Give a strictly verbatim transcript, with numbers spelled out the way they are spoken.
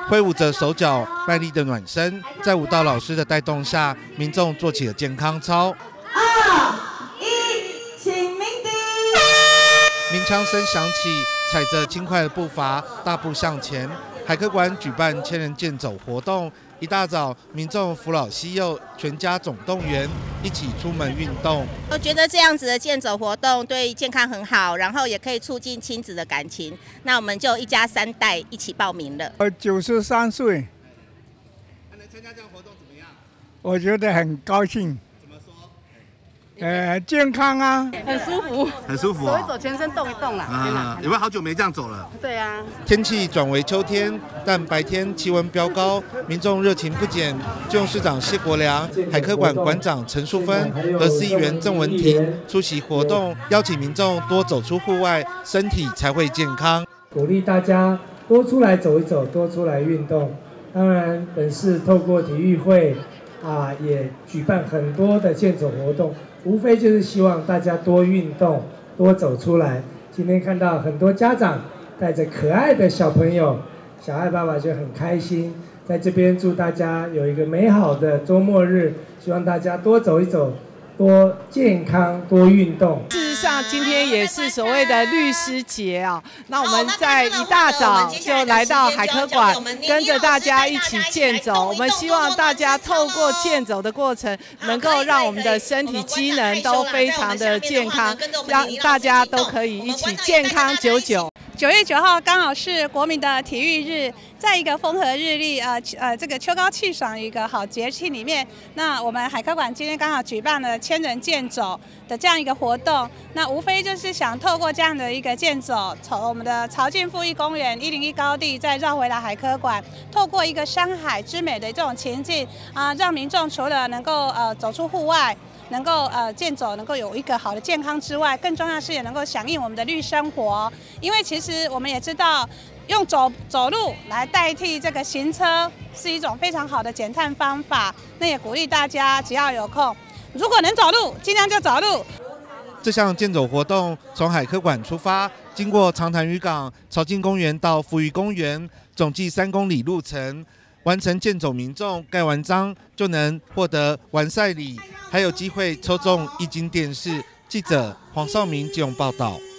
挥舞着手脚，卖力的暖身。在舞蹈老师的带动下，民众做起了健康操。 二一，请鸣笛。 鸣枪声响起，踩着轻快的步伐，大步向前。海科馆举办千人健走活动，一大早，民众扶老携幼，全家总动员，一起出门运动。 我觉得这样子的健走活动对健康很好，然后也可以促进亲子的感情。那我们就一家三代一起报名了。 我九十三岁， 那能参加这样活动怎么样？ 我觉得很高兴。 怎么说？ 呃，健康啊， 很舒服， 很舒服、 哦，走一走，全身动一动啦。 啊，有没有好久没这样走了？ 对啊。 天气转为秋天，但白天气温飙高，民众热情不减。基隆市长谢国良、海科馆馆长陈淑芬和市议员郑文婷出席活动，邀请民众多走出户外，身体才会健康。 鼓励大家多出来走一走，多出来运动。当然，本市透过体育会啊，也举办很多的健走活动。无非就是希望大家多运动，多走出来。今天看到很多家长带着可爱的小朋友，小爱爸爸就很开心。在这边祝大家有一个美好的周末日，希望大家多走一走，多健康，多运动。 事实上，今天也是所谓的律师节啊。那我们在一大早就来到海科馆，跟着大家一起健走。我们希望大家透过健走的过程，能够让我们的身体机能都非常的健康，让大家都可以一起健康久久。 九月九号刚好是国民的体育日，在一个风和日丽、呃呃这个秋高气爽一个好节气里面，那我们海科馆今天刚好举办了千人健走的这样一个活动，那无非就是想透过这样的一个健走，从我们的潮境复义公园一零一高地，再绕回来海科馆，透过一个山海之美的这种情境啊，让民众除了能够呃走出户外。能够呃健走，能够有一个好的健康之外，更重要的是也能够响应我们的绿生活。因为其实我们也知道，用走走路来代替这个行车是一种非常好的减碳方法。那也鼓励大家只要有空，如果能走路，尽量就走路。 这项健走活动从海科馆出发，经过长潭渔港、潮境公园到福渔公园，总计三公里路程。完成健走民众盖完章就能获得完赛礼，还有机会抽中液晶电视。记者黄少明基隆报道。